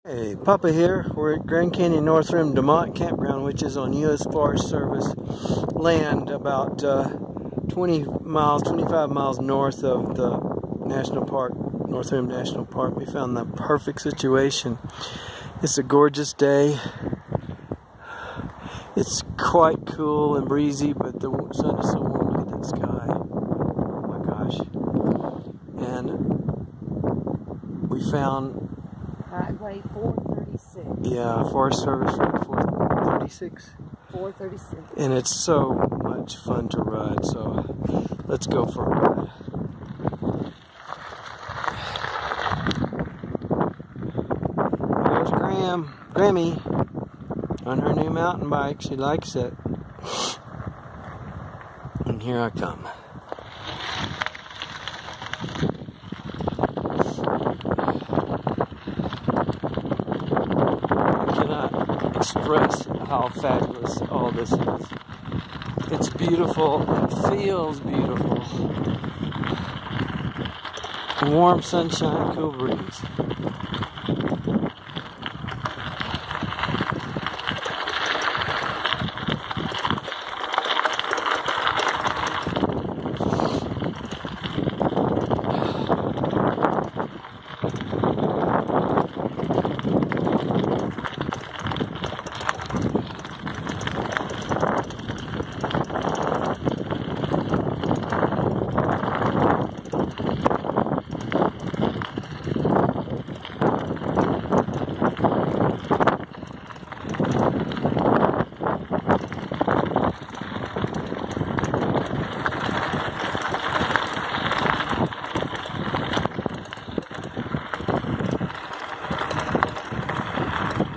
Hey, Papa here. We're at Grand Canyon North Rim DeMont Campground, which is on U.S. Forest Service land about 25 miles north of the National Park, North Rim National Park. We found the perfect situation. It's a gorgeous day. It's quite cool and breezy, but the sun is so warm. Look at that sky. Oh my gosh. And we found Highway 436. Yeah, Forest Service Road 436. 436. And it's so much fun to ride, so let's go for a ride. There's Grammy on her new mountain bike. She likes it. And here I come. Express how fabulous all this is. It's beautiful. It feels beautiful. Warm sunshine, cool breeze.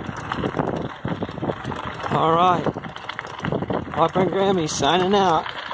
All right, Papa and Grammy signing out.